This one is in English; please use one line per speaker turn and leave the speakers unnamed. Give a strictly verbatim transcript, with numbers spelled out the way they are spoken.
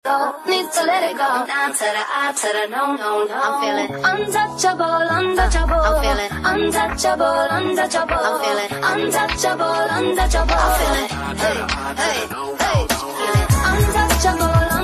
go, need to let it go. Down to the I to the no, no, no. I'm feeling untouchable, untouchable. I'm feeling untouchable, untouchable. I'm feeling untouchable, untouchable. I'm feeling hey, hey, hey, feeling untouchable.